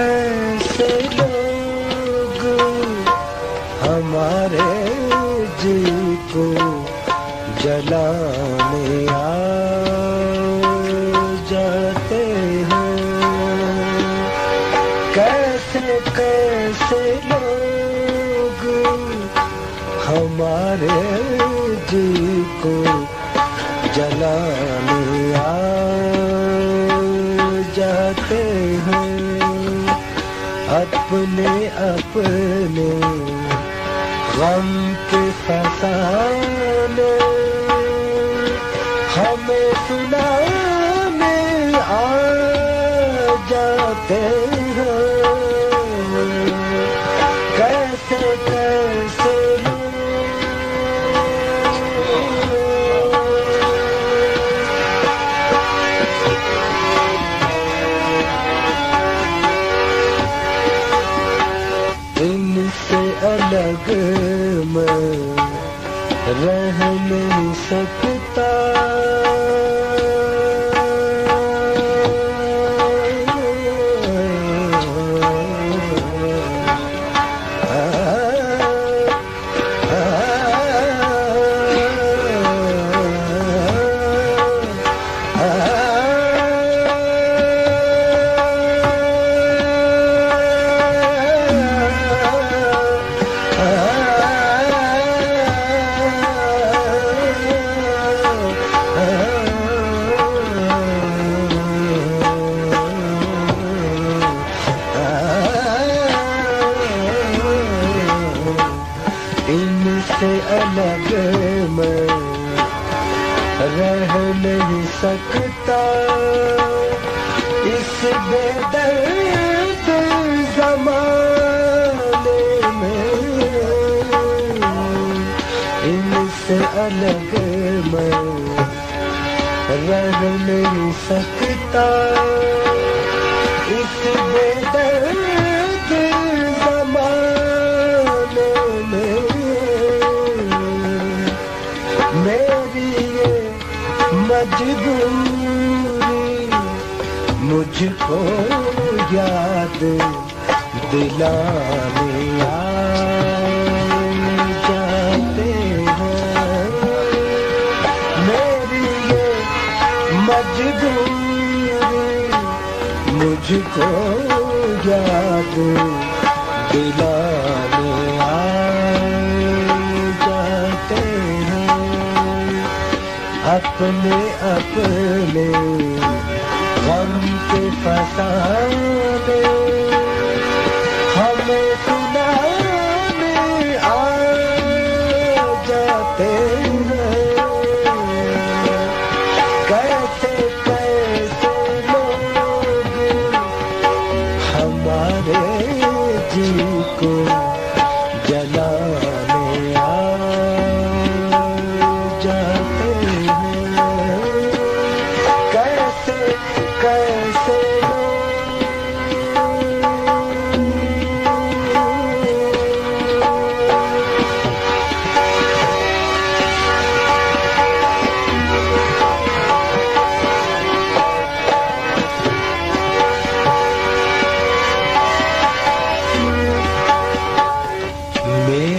कैसे लोग हमारे जी को जलाने आ जाते हैं। कैसे कैसे लोग हमारे जी को जलाने आ जाते हैं। अपने अपने गम के फसाने हमें सुनाने आ जाते हैं। कैसे कैसे इनसे अलग मैं रह नहीं सकता। इनसे अलग मैं रह नहीं सकता। इस बेदर्द ज़माने में इनसे अलग मैं रह नहीं सकता। इस बेदर्द ज़माने में मेरी ये मजबूरी मुझको याद दिलाने आ जाते हैं। मेरी ये मजबूरी मुझको याद दिलाने आ जाते हैं। अपने अपने गम के फसाने हमें सुनाने आ जाते हैं। कैसे कैसे लोग हमारे जी को जलाने आ जाते हैं। कैसे कैसे मेरे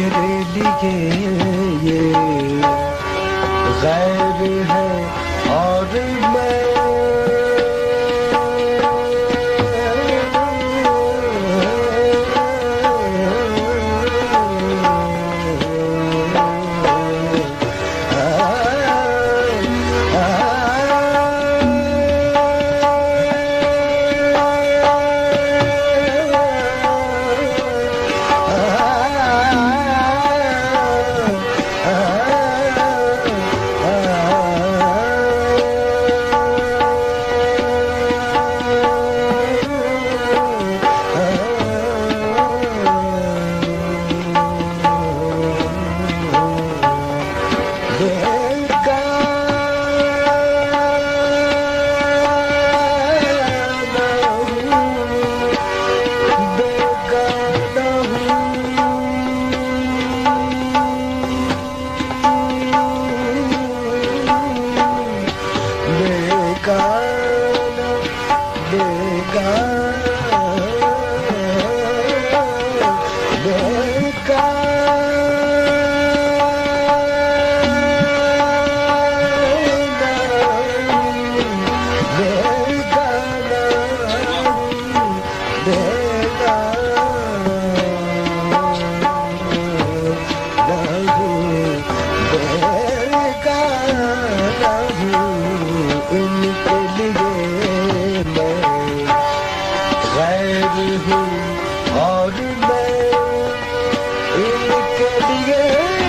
गैर हूँ और मैं इनके लिए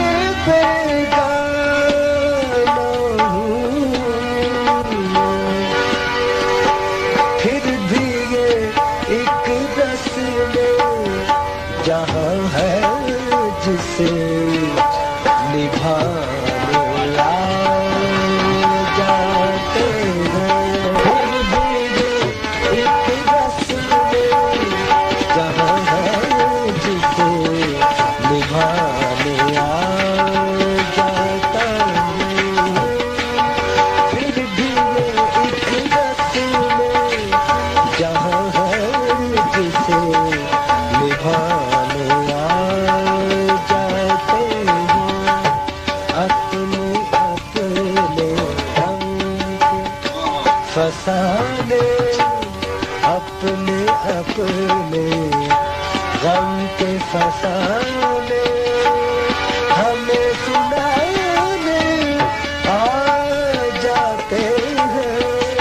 बेगाना हूँ। फिर भी ये एक रस्म जहाँ है जिसे निभाने आ जाते हैं। फिर भी ये एक रस्म जहाँ है जिसे निभाने आ जाता हूँ। फिर भी ये एक रस्म जहाँ है जिसे निभाने आ जाते हैं। अपने अपने रंग फसाने, अपने अपने गम के फसाने हमें सुनाने आ जाते हैं।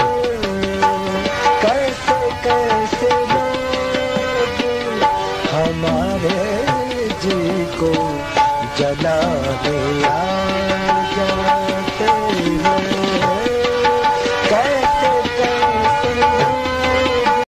कैसे कैसे लोग हमारे जी को जलाने आ